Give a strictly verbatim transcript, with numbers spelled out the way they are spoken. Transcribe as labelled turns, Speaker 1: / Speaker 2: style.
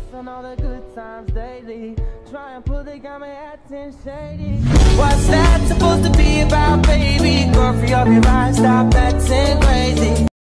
Speaker 1: on all the good times daily. Try and pull the guy my acting shady. What's that supposed to be about, baby? Girl, free up your mind, stop acting crazy.